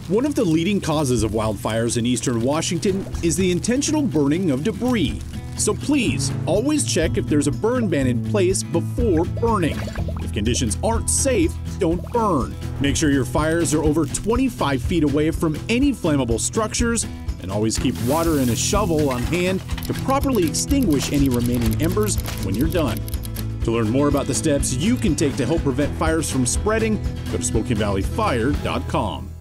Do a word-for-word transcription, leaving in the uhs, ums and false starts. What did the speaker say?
One of the leading causes of wildfires in eastern Washington is the intentional burning of debris. So please, always check if there's a burn ban in place before burning. If conditions aren't safe, don't burn. Make sure your fires are over twenty-five feet away from any flammable structures, and always keep water and a shovel on hand to properly extinguish any remaining embers when you're done. To learn more about the steps you can take to help prevent fires from spreading, go to Spokane Valley Fire dot com.